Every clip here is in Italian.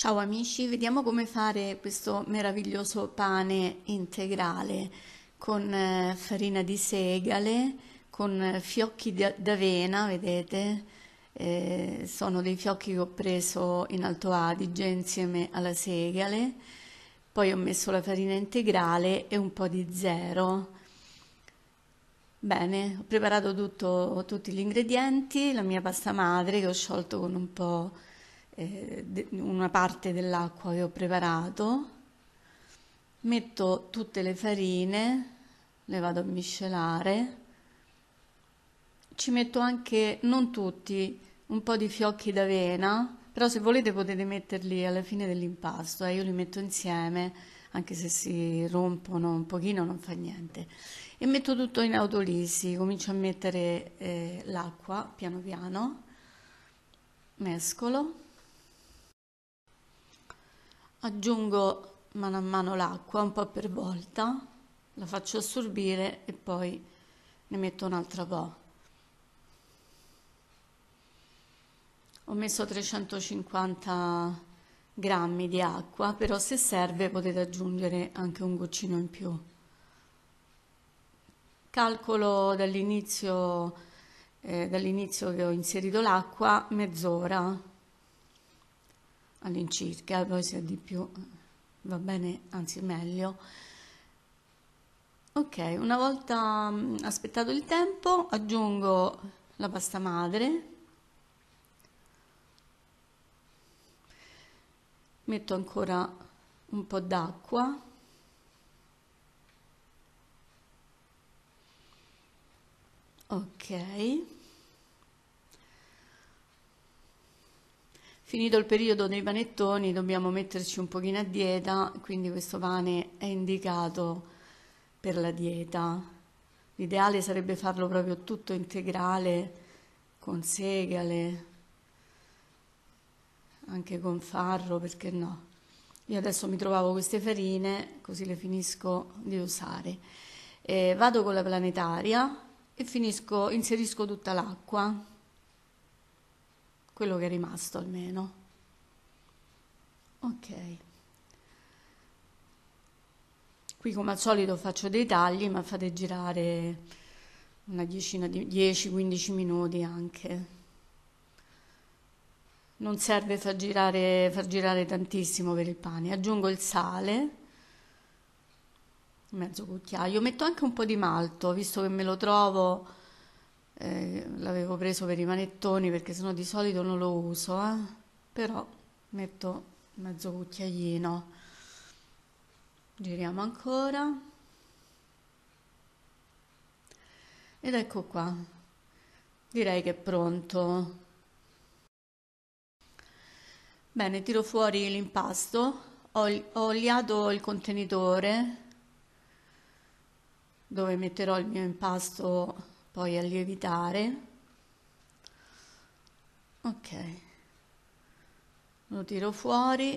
Ciao amici, vediamo come fare questo meraviglioso pane integrale con farina di segale, con fiocchi d'avena, vedete? Sono dei fiocchi che ho preso in Alto Adige insieme alla segale, poi ho messo la farina integrale e un po' di zero. Bene, ho preparato tutti gli ingredienti, la mia pasta madre che ho sciolto con un po', una parte dell'acqua che ho preparato. Metto tutte le farine, le vado a miscelare. Ci metto anche, non tutti, un po' di fiocchi d'avena, però se volete potete metterli alla fine dell'impasto, io li metto insieme, anche se si rompono un pochino non fa niente. E metto tutto in autolisi, comincio a mettere l'acqua piano piano, mescolo, aggiungo mano a mano l'acqua un po' per volta, la faccio assorbire e poi ne metto un'altra po'. Ho messo 350 grammi di acqua, però se serve potete aggiungere anche un goccino in più. Calcolo dall'inizio che ho inserito l'acqua mezz'ora all'incirca, poi se è di più va bene, anzi meglio. Ok, una volta aspettato il tempo aggiungo la pasta madre, metto ancora un po' d'acqua, ok. Finito il periodo dei panettoni dobbiamo metterci un pochino a dieta, quindi questo pane è indicato per la dieta. L'ideale sarebbe farlo proprio tutto integrale, con segale, anche con farro, perché no? Io adesso mi trovavo queste farine, così le finisco di usare. Vado con la planetaria e inserisco tutta l'acqua, quello che è rimasto almeno. Ok. Qui come al solito faccio dei tagli, ma fate girare una decina di 10-15 minuti anche. Non serve far girare tantissimo per il pane. Aggiungo il sale, mezzo cucchiaio. Metto anche un po' di malto, visto che me lo trovo, l'avevo preso per i panettoni perché sennò di solito non lo uso, però metto mezzo cucchiaino. Giriamo ancora. Ed ecco qua. Direi che è pronto. Bene, tiro fuori l'impasto, ho oliato il contenitore dove metterò il mio impasto poi a lievitare. Ok, lo tiro fuori,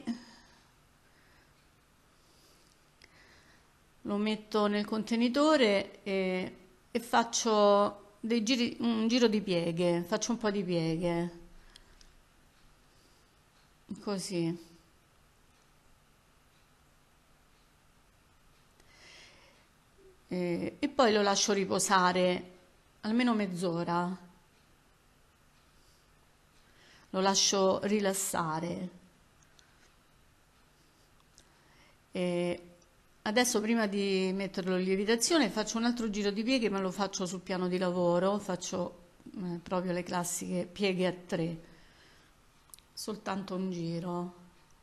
lo metto nel contenitore e faccio un giro di pieghe, faccio un po' di pieghe, così. E poi lo lascio riposare almeno mezz'ora, lo lascio rilassare. E adesso prima di metterlo in lievitazione faccio un altro giro di pieghe, ma lo faccio sul piano di lavoro, faccio proprio le classiche pieghe a 3, soltanto un giro.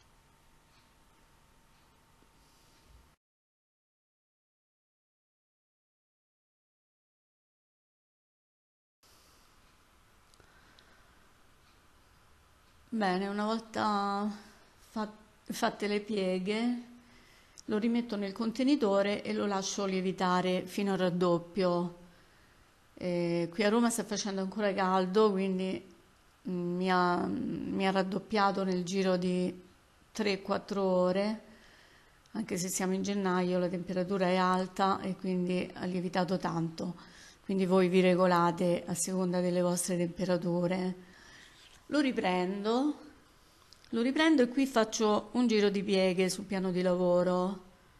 Bene, una volta fatte le pieghe, lo rimetto nel contenitore e lo lascio lievitare fino al raddoppio. Qui a Roma sta facendo ancora caldo, quindi mi ha raddoppiato nel giro di 3-4 ore, anche se siamo in gennaio, la temperatura è alta e quindi ha lievitato tanto. Quindi voi vi regolate a seconda delle vostre temperature. Lo riprendo, Lo riprendo e qui faccio un giro di pieghe sul piano di lavoro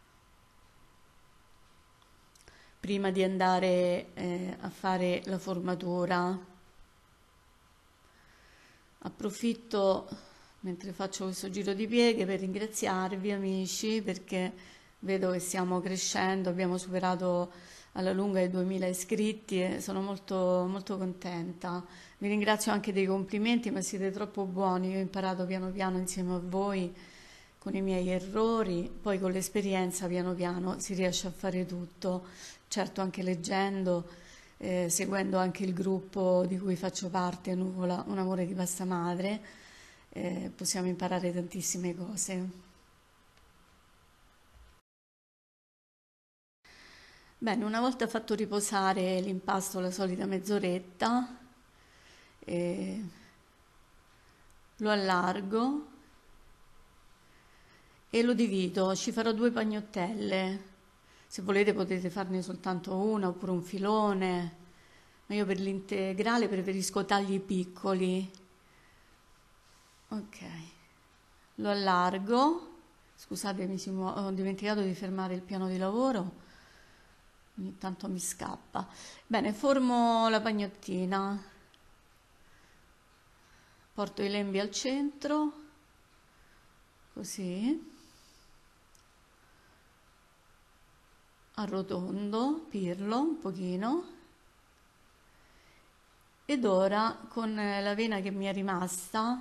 prima di andare a fare la formatura. Approfitto mentre faccio questo giro di pieghe per ringraziarvi amici, perché vedo che stiamo crescendo, abbiamo superato alla lunga i 2000 iscritti e sono molto, molto contenta. Vi ringrazio anche dei complimenti, ma siete troppo buoni, io ho imparato piano piano insieme a voi con i miei errori, poi con l'esperienza piano piano si riesce a fare tutto, certo anche leggendo, seguendo anche il gruppo di cui faccio parte, Nuvola, un amore di pasta madre, possiamo imparare tantissime cose. Bene, una volta fatto riposare l'impasto la solita mezz'oretta, eh, lo allargo e lo divido, ci farò 2 pagnottelle. Se volete potete farne soltanto una oppure un filone, ma io per l'integrale preferisco tagli piccoli. Ok, lo allargo. Scusatemi, ho dimenticato di fermare il piano di lavoro, ogni tanto mi scappa. Bene, formo la pagnottina, porto i lembi al centro, così, arrotondo, pirlo un pochino, ed ora con l'avena che mi è rimasta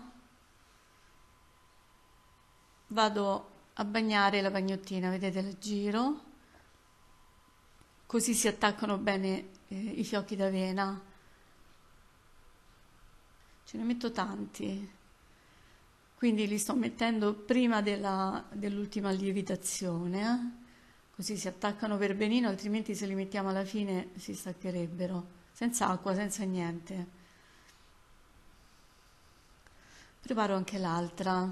vado a bagnare la pagnottina, vedete, la giro, così si attaccano bene i fiocchi d'avena. Ce ne metto tanti, quindi li sto mettendo prima dell'ultima lievitazione, così si attaccano per benino, altrimenti se li mettiamo alla fine si staccherebbero, senza acqua, senza niente. Preparo anche l'altra.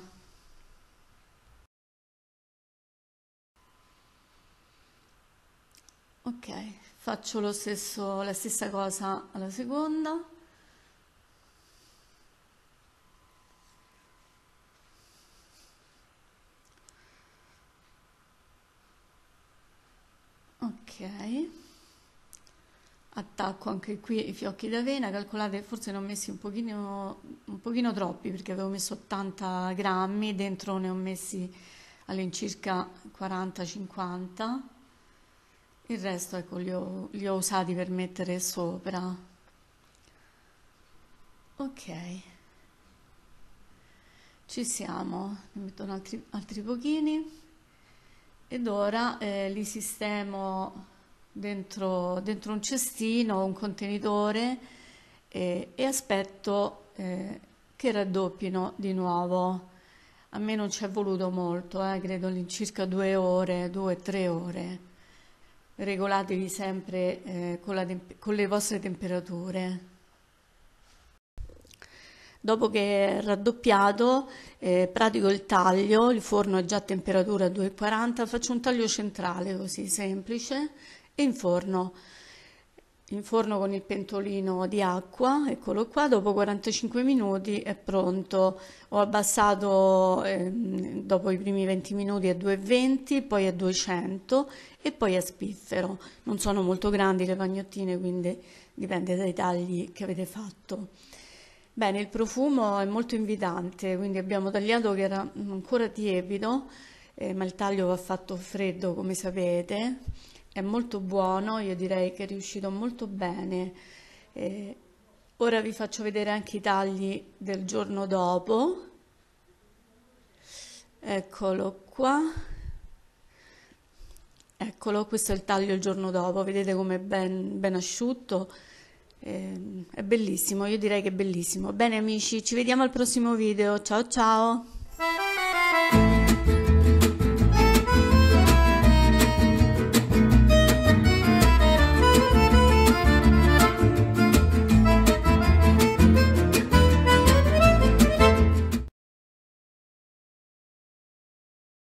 Ok, faccio la stessa cosa alla seconda. Ok, attacco anche qui i fiocchi d'avena, calcolate, forse ne ho messi un pochino troppi perché avevo messo 80 grammi, dentro ne ho messi all'incirca 40-50, il resto ecco li ho usati per mettere sopra. Ok, ci siamo, ne metto altri pochini. Ed ora li sistemo dentro un cestino, un contenitore e aspetto che raddoppino di nuovo. A me non ci è voluto molto, credo all'incirca 2 ore, 2 o 3 ore. Regolatevi sempre con le vostre temperature. Dopo che è raddoppiato, pratico il taglio, il forno è già a temperatura 240, faccio un taglio centrale così semplice e inforno con il pentolino di acqua, eccolo qua, dopo 45 minuti è pronto. Ho abbassato dopo i primi 20 minuti a 220, poi a 200 e poi a spiffero. Non sono molto grandi le pagnottine, quindi dipende dai tagli che avete fatto. Bene, il profumo è molto invitante, quindi abbiamo tagliato che era ancora tiepido, ma il taglio va fatto freddo come sapete, è molto buono, io direi che è riuscito molto bene. Ora vi faccio vedere anche i tagli del giorno dopo, eccolo qua, eccolo, questo è il taglio il giorno dopo, vedete com'è ben asciutto. È bellissimo, io direi che è bellissimo. Bene amici, ci vediamo al prossimo video. Ciao ciao!